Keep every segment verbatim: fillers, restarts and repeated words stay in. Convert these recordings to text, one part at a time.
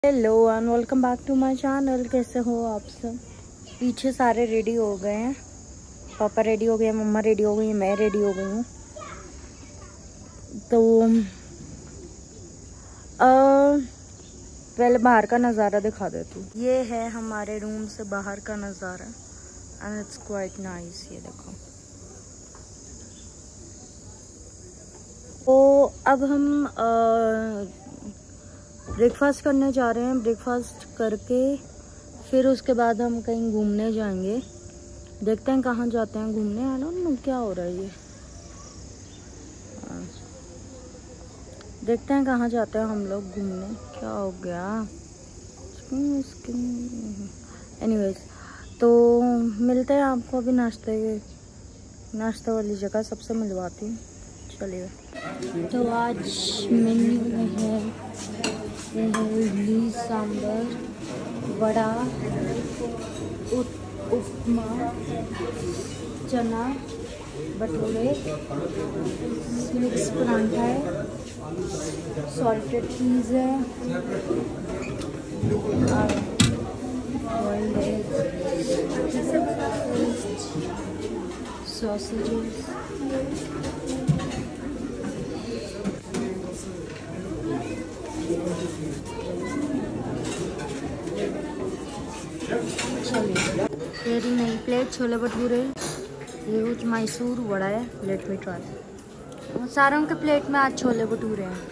Hello and welcome back to my channel. कैसे हो आप सब? पीछे सारे रेडी हो गए हैं। पापा रेडी हो गए, मम्मा रेडी हो गई, मैं रेडी हो गई हूँ। तो आ, पहले बाहर का नज़ारा दिखा देती हूँ। ये है हमारे रूम से बाहर का नज़ारा एंड इट्स क्वाइट नाइस। ये देखो। तो अब हम आ, ब्रेकफास्ट करने जा रहे हैं। ब्रेकफास्ट करके फिर उसके बाद हम कहीं घूमने जाएंगे। देखते हैं कहाँ जाते हैं घूमने। है ना, क्या हो रहा है ये? देखते हैं कहाँ जाते हैं हम लोग घूमने। क्या हो गया? एनीवेज, तो मिलते हैं आपको अभी नाश्ते नाश्ते वाली जगह सबसे मिलवाती हूँ। चलिए। तो आज मेन्यू में है ये है इडली, सांभर, वड़ा, उपमा, चना भटूरे, मिक्स परांठा है, सॉल्टेड चीज़ है, बॉइल्ड एग, सॉसेजेस। तेरी नई प्लेट छोले भटूरे। ये कुछ मैसूर वड़ा है। Let me try. सारों के प्लेट में आज छोले भटूरे हैं।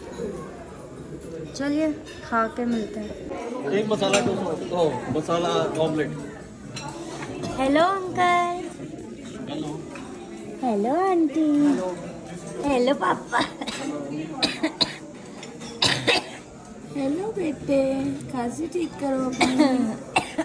चलिए खा के मिलते हैं। एक मसाला टोस्ट, ओ masala omelette. Hello uncle. Hello. Hello aunty. Hello पापा। हेलो बेटे, खांसी ठीक करो अपनी।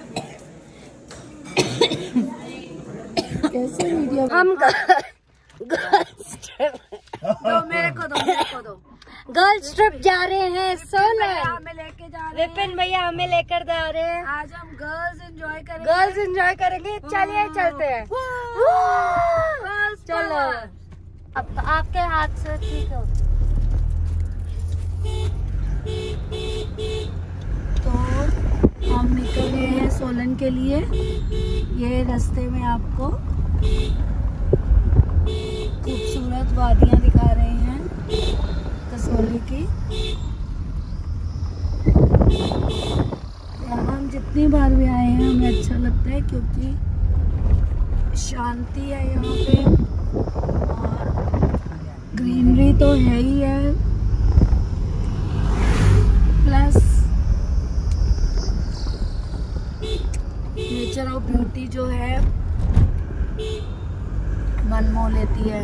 कैसे वीडियो हम गर्ल्स ट्रिप दो मेरे को दो मेरे को दो गर्ल्स ट्रिप जा रहे हैं सोलन। हमें लेके जा रहे हैं विपिन भैया, हमें लेकर जा रहे हैं। आज हम गर्ल्स एंजॉय करेंगे। गर्ल्स एंजॉय करेंगे। चलिए चलते हैं। चलो। अब तो आपके हाथ से ठीक हो। तो हम निकल गए हैं सोलन के लिए। ये रास्ते में आपको खूबसूरत वादियां दिखा रहे हैं कसौली की। यहाँ हम जितनी बार भी आए हैं हमें अच्छा लगता है, क्योंकि शांति है यहाँ पे और ग्रीनरी तो है ही है, प्लस नेचर ऑफ ब्यूटी जो है मन मोह लेती है।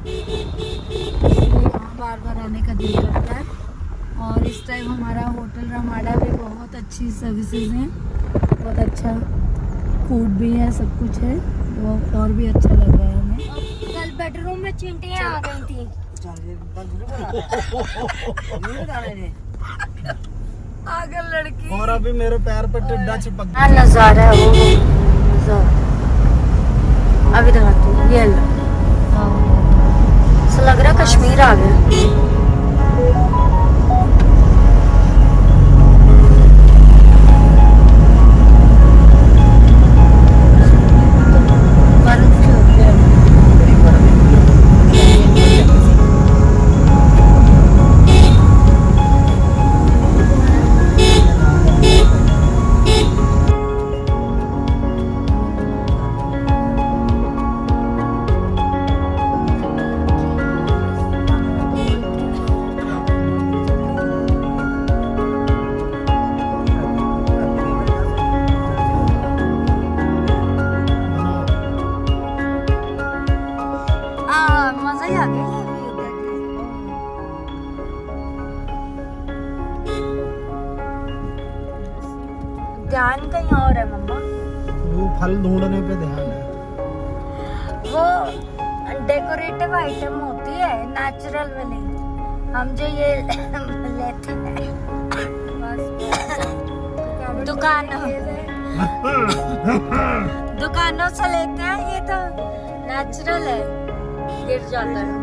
यहाँ बार बार आने का दिल करता है। और इस टाइम हमारा होटल रमाडा भी बहुत अच्छी सर्विसेज हैं, बहुत अच्छा फूड भी है, सब कुछ है, वो और भी अच्छा लग रहा है हमें। कल बेडरूम में चींटियाँ आ गई थी। पागल लड़की। और अभी मेरे पैर पर टिड्डा चिपक गया। नजारा है वो अभी दिखाती हूँ। ये ऐसा लग रहा है कश्मीर आ गया। ध्यान कहीं और है मम्मा। वो फल ढूंढने पे ध्यान है। वो डेकोरेटिव आइटम होती है, नेचुरल वाली। हम जो ये लेते हैं दुकानों दुकानों से लेते हैं, ये तो नेचुरल है, गिर जाता है।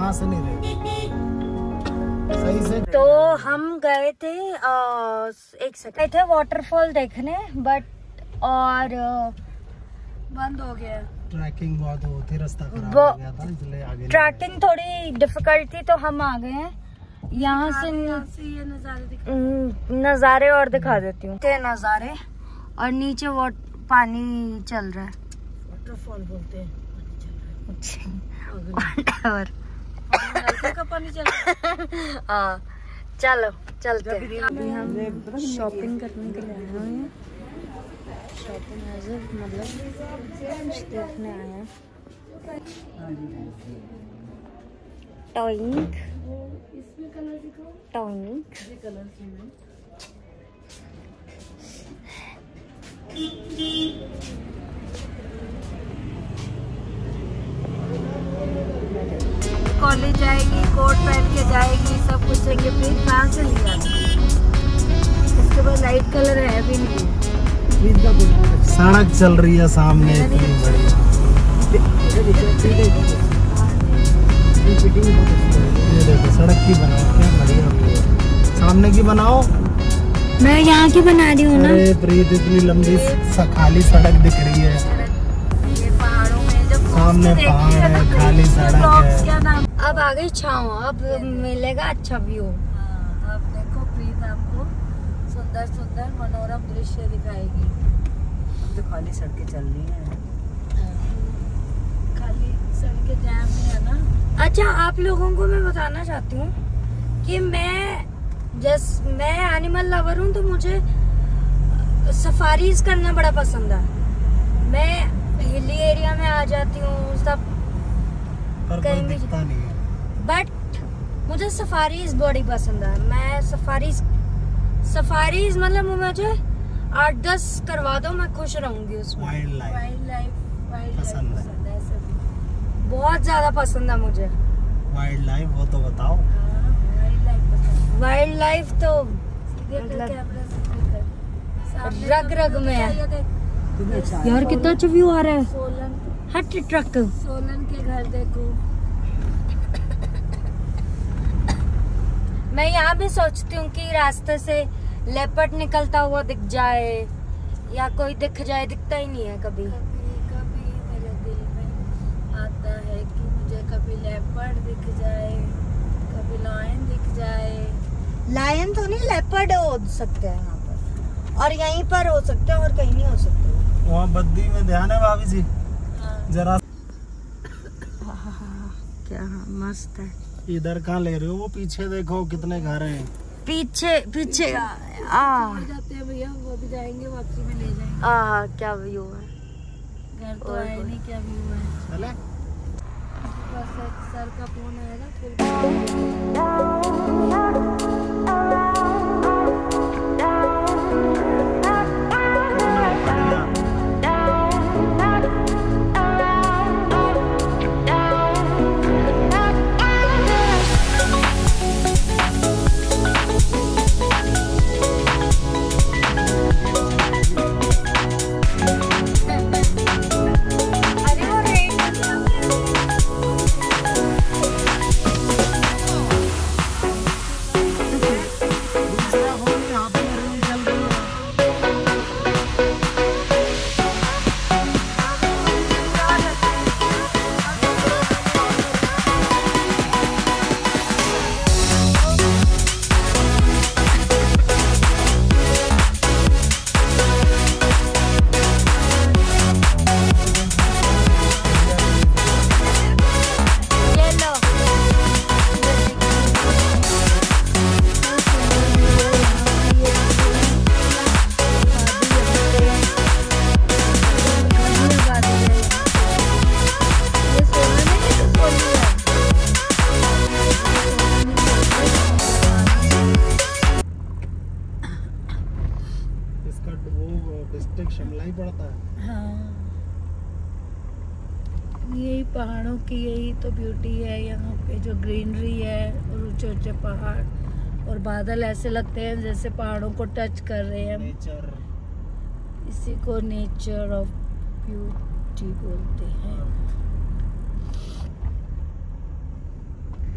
सांस नहीं रही सही से। तो हम गए थे आ, एक सेकंड गए थे वाटरफॉल देखने, बट और बंद हो गया। ट्रैकिंग बहुत होती, रास्ता खराब हो गया था इसलिए आगे। ट्रैकिंग थोड़ी डिफिकल्ट थी तो हम आ गए हैं। यहाँ से, से ये नज़ारे नज़ारे और दिखा देती हूँ नज़ारे, और नीचे वो पानी चल रहा है, वाटरफॉल बोलते हैं। और का पानी चल रहा है। हाँ चलो चलते हैं। अभी हम शॉपिंग करने के लिए आए हुए हैं। शॉपिंग एज मतलब कुछ देखने आए हैं। टॉइंग टॉइंग कॉलेज जाएगी, कोट पहन के जाएगी, सब कुछ चाहिए, फिर कहाँ से ले जाती। इसके बाद लाइट कलर है भी नहीं। सड़क चल रही है सामने इतनी बढ़िया। ये देखो सड़क की बनाओ, क्या बढ़िया सामने की बनाओ। मैं यहाँ की बना रही हूँ ना। अरे प्रीत इतनी लंबी खाली सड़क दिख रही है। ये पहाड़ों में जब सामने पहाड़ है, खाली सड़क है। अब आ गई छाँव, अब मिलेगा अच्छा व्यू। अब देखो प्रीत आपको सुंदर सुंदर मनोरम दृश्य दिखाएगी। अब तो खाली सड़कें चल रही हैं। खाली सड़कें जाम है ना। अच्छा, आप लोगों को मैं बताना चाहती हूँ कि मैं जस मैं एनिमल लवर हूँ, तो मुझे सफारीज करना बड़ा पसंद है। मैं हिली एरिया में आ जाती हूँ सब, पर कोई दिखता नहीं है। बट मुझे सफारीज बड़ी पसंद है। मैं सफारीज सफारीज मतलब मुझे आठ दस करवा दो, मैं खुश रहूंगी उसमें। Wildlife wildlife wild पसंद है। पसंद है सभी, बहुत ज्यादा पसंद है मुझे वाइल्ड लाइफ। वो तो बताओ। वाइल्ड लाइफ पसंद। वाइल्ड लाइफ तो मतलब रग रग में है यार। कितना अच्छा व्यू आ रहा है। सोलन, हट ट्रक। सोलन के घर देखो। मैं यहाँ भी सोचती हूँ कि रास्ते से लेपर्ड निकलता हुआ दिख जाए या कोई दिख जाए, दिखता ही नहीं है कभी। कभी कभी मेरे दिल में आता है कि मुझे कभी लेपर्ड दिख जाए, कभी लायन दिख जाए। लायन तो नहीं, लेपर्ड हो सकते हैं यहाँ पर, और यहीं पर हो सकते हैं और कहीं नहीं हो सकते। वहाँ बद्दी में ध्यान है भाभी जी। हाँ। जरा क्या मस्त है। इधर कहाँ ले रहे हो? वो पीछे देखो कितने घर हैं। पीछे पीछे आ जाते हैं भैया, वो भी जाएंगे, वापसी में ले जाएंगे। आ क्या व्यू है। घर तो आए नहीं, क्या व्यू है। चले बस सर का फोन आएगा फिर। डिस्ट्रिक्ट शिमला ही पड़ता है। हाँ, यही पहाड़ों की यही तो ब्यूटी है यहाँ पे, जो ग्रीनरी है और ऊंचे ऊंचे पहाड़ और बादल ऐसे लगते हैं जैसे पहाड़ों को टच कर रहे हैं। नेचर, इसी को नेचर ऑफ ब्यूटी बोलते हैं।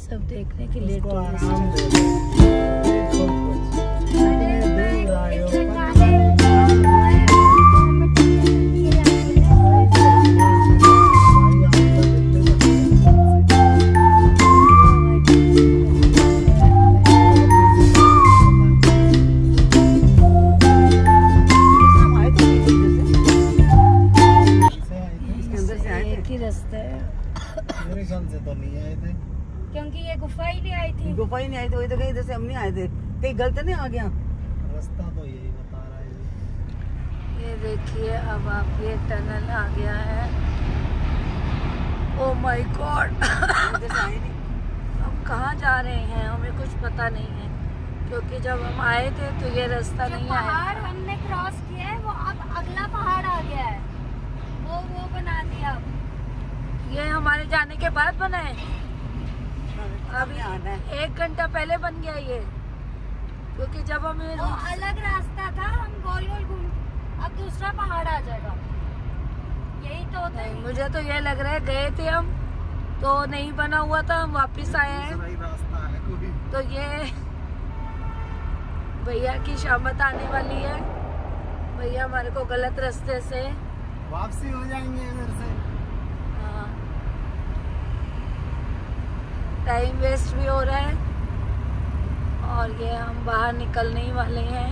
सब देखने के लिए उसको टूरिस्ट आराम हैं। दे दो। इतने दूर आए हो, एक ही रास्ता है मेरे ख्याल से तो नहीं आए थे। क्योंकि ये गुफा ही नहीं आई थी। गुफा ही नहीं आई, तो वही तो कहीं इधर से हम नहीं आए थे, कहीं गलत नहीं आ गया। रास्ता तो यही बता रहा है। ये देखिए अब आप ये टनल आ गया है। ओ माय गॉड इधर से आए नहीं। हम कहाँ जा रहे हैं हमें कुछ पता नहीं है, क्योंकि जब हम आए थे तो ये रास्ता नहीं आया। पहाड़ हमने क्रॉस किया है वो अब अगला पहाड़ आ गया है, वो वो बना दिया अब। ये हमारे जाने के बाद बना है, अभी आना है। एक घंटा पहले बन गया ये, क्योंकि जब हमें वो अलग रास्ता था, हम गोल गोल घूम, अब दूसरा पहाड़ आ जाएगा। यही तो होता नहीं, है। मुझे तो ये लग रहा है गए थे हम तो नहीं बना हुआ था, हम वापस आए हैं। दूसरा ही रास्ता है कोई। तो ये भैया की शामत आने वाली है, भैया हमारे को गलत रास्ते से वापसी हो जाएंगे इधर से। टाइम वेस्ट भी हो रहा है और ये हम बाहर निकलने ही वाले हैं।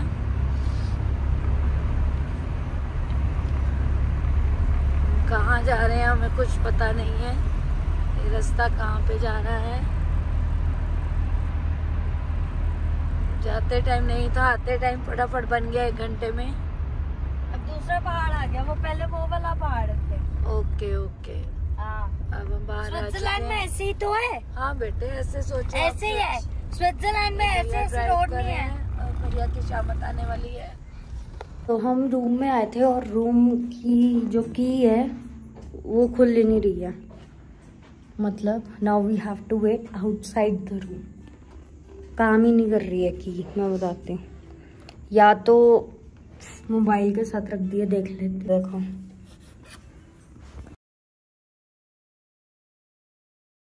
कहाँ जा रहे हैं हमें कुछ पता नहीं है, ये रास्ता कहाँ पे जा रहा है। जाते टाइम नहीं था, आते टाइम फटाफट बन गया एक घंटे में। अब दूसरा पहाड़ आ गया, वो पहले वो वाला पहाड़ थे। ओके ओके, हाँ, अब हम बाहर आ चुके स्विट्जरलैंड में हैं। ऐसे ही तो है। हाँ बेटे ऐसे सोचो, ऐसे ही है, स्विट्जरलैंड में ऐसे ऐसे रोड नहीं है। और भैया की शामत आने वाली है। तो हम रूम में आए थे और रूम की जो की है वो खुल नहीं रही है, मतलब now we have to wait outside the room. काम ही नहीं कर रही है की, मैं बताती हूँ। या तो मोबाइल के साथ रख दिए, देख लेते। देखो